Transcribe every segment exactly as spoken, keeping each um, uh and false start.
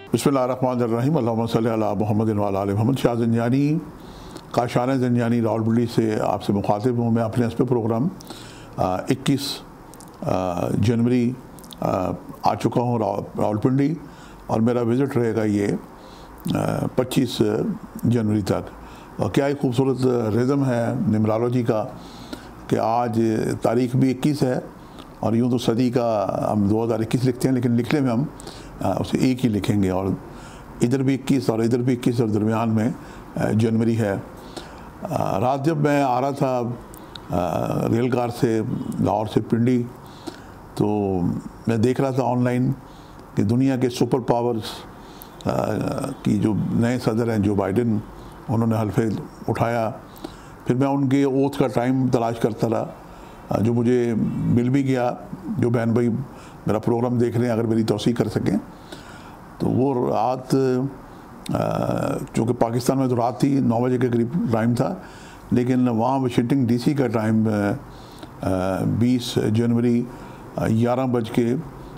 बिस्मिल्लाहिर्रहमानिर्रहीम अल्लाहुम्मा सल्ली अला मुहम्मद व अला आलि मुहम्मद। शाह ज़ंजानी कायसा ज़ंजानी रावलपिंडी से आपसे मुखातिब हूँ। मैं अपने इस पे प्रोग्राम इक्कीस जनवरी आ चुका हूँ रावलपिंडी और मेरा विज़िट रहेगा ये पच्चीस जनवरी तक। और क्या एक खूबसूरत रिज़म है न्यूमरोलॉजी का कि आज तारीख भी इक्कीस है और यूँ तो सदी का हम दो हज़ार इक्कीस लिखते हैं, लेकिन लिखने में हम उसे एक ही लिखेंगे और इधर भी इक्कीस और इधर भी इक्कीस और दरमियान में जनवरी है। रात जब मैं आ रहा था रेल कार से लाहौर से पिंडी, तो मैं देख रहा था ऑनलाइन कि दुनिया के सुपर पावर्स की जो नए सदर हैं जो बाइडेन, उन्होंने हल्फे उठाया। फिर मैं उनके ओथ का टाइम तलाश करता रहा जो मुझे मिल भी गया। जो बहन भाई मेरा प्रोग्राम देख रहे हैं अगर मेरी तौसीक कर सकें तो वो रात, चूँकि पाकिस्तान में तो रात थी, नौ बजे के करीब टाइम था, लेकिन वहाँ वाशिंगटन डीसी का टाइम बीस जनवरी ग्यारह बज के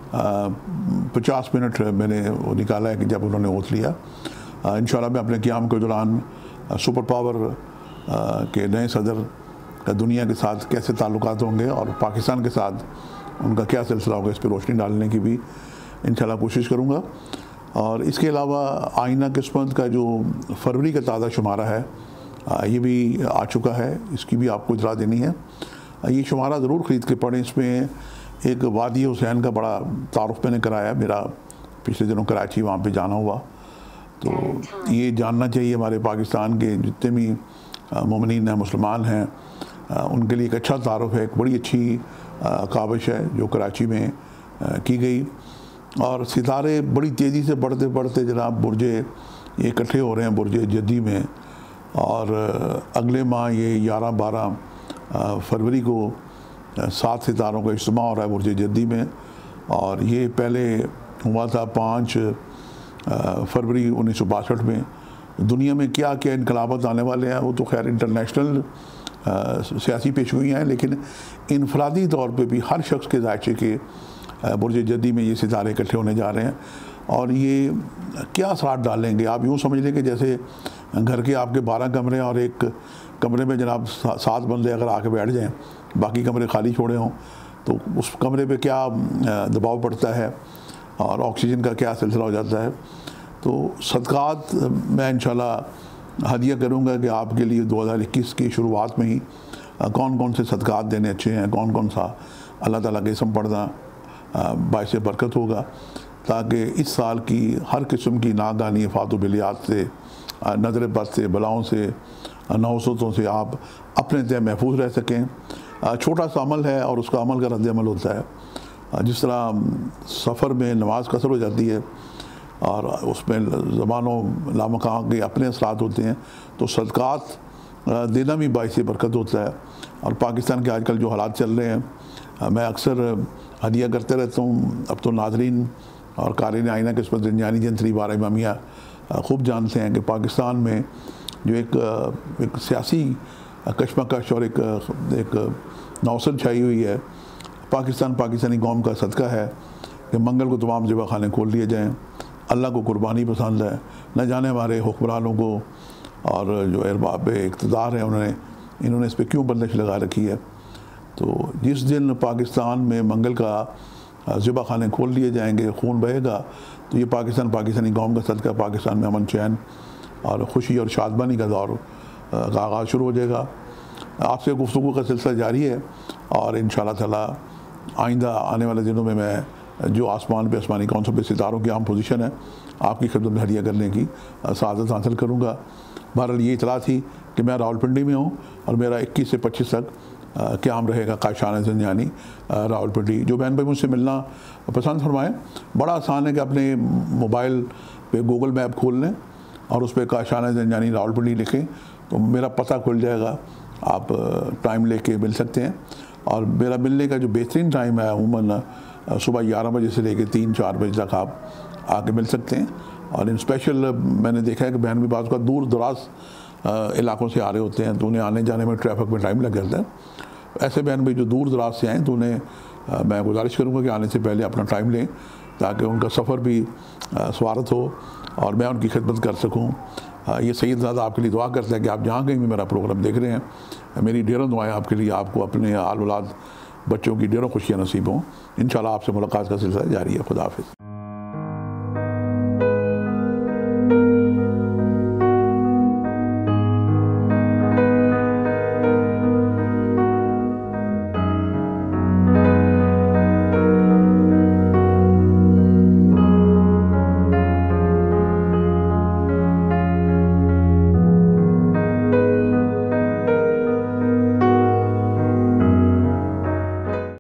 पचास मिनट मैंने वो निकाला है कि जब उन्होंने ओथ लिया। इंशाल्लाह मैं अपने क़याम के दौरान सुपर पावर के नए सदर का दुनिया के साथ कैसे ताल्लुकात होंगे और पाकिस्तान के साथ उनका क्या सिलसिला होगा, इस पर रोशनी डालने की भी इंशाल्लाह कोशिश करूँगा। और इसके अलावा आईना किस्मत का जो फरवरी का ताज़ा शुमारा है ये भी आ चुका है, इसकी भी आपको इतला देनी है। ये शुमारा ज़रूर ख़रीद के पढ़ें। इसमें एक वादी हुसैन का बड़ा तारुफ मैंने कराया, मेरा पिछले दिनों कराची वहाँ पे जाना हुआ, तो ये जानना चाहिए हमारे पाकिस्तान के जितने भी मोमिनीन हैं, मुसलमान हैं, उनके लिए एक अच्छा तारुफ है, एक बड़ी अच्छी काविश है जो कराची में की गई। और सितारे बड़ी तेज़ी से बढ़ते बढ़ते जनाब बुर्जे ये इकट्ठे हो रहे हैं बुर्जे जदीद में, और अगले माह ये ग्यारह बारह फरवरी को सात सितारों का इज्तिमा हो रहा है बुर्जे जदीद में। और ये पहले हुआ था पाँच फरवरी उन्नीस सौ बासठ में। दुनिया में क्या क्या इनकलाबात आने वाले हैं वो तो खैर इंटरनेशनल सियासी पेशगोइयाँ हैं, लेकिन इनफरादी तौर पे भी हर शख्स के जायचे के बुर्ज जदी में ये सितारे इकट्ठे होने जा रहे हैं। और ये क्या असरात डालेंगे, आप यूँ समझ लें कि जैसे घर के आपके बारह कमरे और एक कमरे में जनाब सात बंदे अगर आके बैठ जाएं, बाकी कमरे खाली छोड़े हों, तो उस कमरे पे क्या दबाव पड़ता है और ऑक्सीजन का क्या सिलसिला हो जाता है। तो सदक़ात मैं इंशाल्लाह हदिया करूँगा कि आपके लिए दो हज़ार इक्कीस की शुरुआत में ही कौन कौन से सदक़ात देने अच्छे हैं, कौन कौन सा अल्लाह ताला के इसम पढ़ना बाइस बरकत होगा, ताकि इस साल की हर किस्म की नागानी फ़ातु बिलियात से, नज़र बद से, बलाओं से, नौसतों से आप अपने तय महफूज रह सकें। छोटा सा अमल है और उसका अमल का रद्द अमल होता है। जिस तरह सफ़र में नमाज कसर हो जाती है और उसमें ज़बानों लामकां के अपने असरात होते हैं, तो सदक़ात देना भी बाइस बरकत होता है। और पाकिस्तान के आजकल जो हालात चल रहे हैं, मैं अक्सर हदिया करते रहता हूँ। अब तो नाज़रीन और कारीन आईना किस्मत ज़ंजानी जंतरी बारह इमामिया खूब जानते हैं कि पाकिस्तान में जो एक एक सियासी कशमकश और एक एक नौसत छाई हुई है। पाकिस्तान पाकिस्तानी कौम का सदका है कि मंगल को तमाम ज़िबा खाने खोल दिए जाएँ। अल्लाह को कुर्बानी पसंद है, न जाने हमारे हुक्मरानों को और जो अरबाब इक़्तिदार हैं उन्होंने इन्होंने इस पर क्यों बंदिश लगा रखी है। तो जिस दिन पाकिस्तान में मंगल का ज़िबा खाने खोल दिए जाएंगे, खून बहेगा, तो ये पाकिस्तान पाकिस्तानी कौम का सदका पाकिस्तान में अमन चैन और ख़ुशी और शादबानी का दौर का आगाज़ शुरू हो जाएगा। आपसे गुफ्तगू का सिलसिला जारी है और इंशाअल्लाह ताला आइंदा आने वाले दिनों में मैं जो आसमान पे आसमानी कौनसों पे सितारों की आम पोजीशन है आपकी खिदमत में हदिया करने की सादत हासिल करूँगा। बहरहाल ये इतला थी कि मैं रावलपिंडी में हूँ और मेरा इक्कीस से पच्चीस तक क़याम रहेगा कायसा ज़ंजानी रावलपिंडी। जो बहन भाई मुझसे मिलना पसंद फरमाएँ, बड़ा आसान है कि अपने मोबाइल पे गूगल मैप खोल लें और उस पर कायसा ज़ंजानी रावलपिंडी लिखें तो मेरा पता खुल जाएगा, आप टाइम लेके मिल सकते हैं। और मेरा मिलने का जो बेहतरीन टाइम है अमूमन सुबह ग्यारह बजे से लेकर तीन चार बजे तक आप आके मिल सकते हैं। और इन स्पेशल मैंने देखा है कि बहन भी बात का दूर दराज इलाकों से आ रहे होते हैं, तो उन्हें आने जाने में ट्रैफिक में टाइम लग जाता है। ऐसे बहन भाई जो दूर दराज से आएँ तो उन्हें मैं गुजारिश करूँगा कि आने से पहले अपना टाइम लें ताकि उनका सफ़र भी स्वारत हो और मैं उनकी खिदमत कर सकूं। ये सैयद ज़ादा आपके लिए दुआ करते हैं कि आप जहाँ कहीं भी मेरा प्रोग्राम देख रहे हैं, मेरी ढेरों दुआएं आपके लिए, आपको अपने आल औलाद बच्चों की ढेरों खुशियाँ नसीब हों। इंशाल्लाह आपसे मुलाकात का सिलसिला जारी है। खुदा हाफिज़।